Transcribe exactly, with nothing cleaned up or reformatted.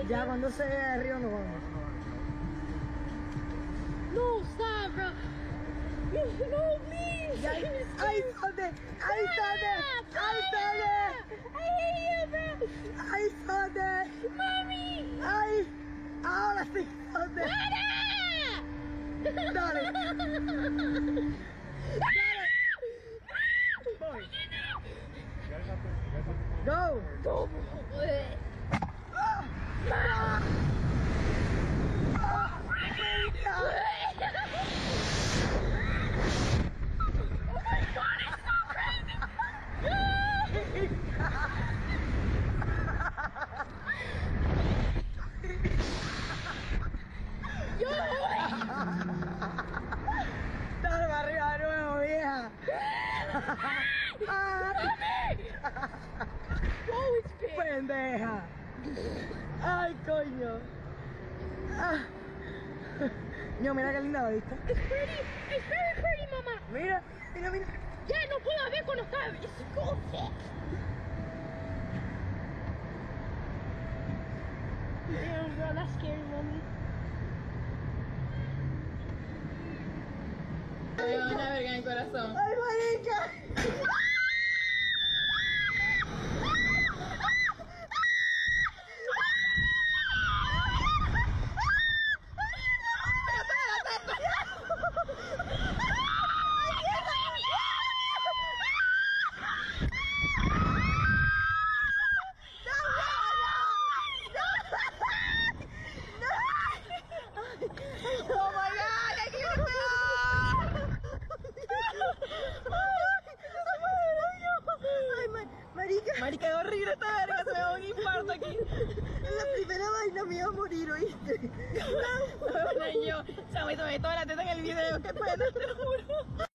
Ya cuando se vea el río nos vamos. No, stop, bro. No, please. Ya, ahí sale, ahí sale, ahí sale. I hate you, bro. Ahí sale. Mami. Ay, ahora sí sale. ¡Para! Dale. Go. Go. Dale para arriba de nuevo, vieja. Oh, it's big. Pendeja. Ay, coño. Ah. No, mira qué linda la vista. It's pretty. It's very pretty, mamá. Mira, mira, mira. Ya no puedo ver cuando está. It's so thick. Damn, bro, that's scary, mommy. Ay, una verga en el corazón. Ay, marica. Oh my God, hay que ir Ay, ma marica. Marica, es horrible esta verga, se me va un infarto aquí. En la primera vaina me iba a morir, ¿oíste? Bueno, yo, chamo, y tomé toda la teta en el video, qué pena, te lo juro.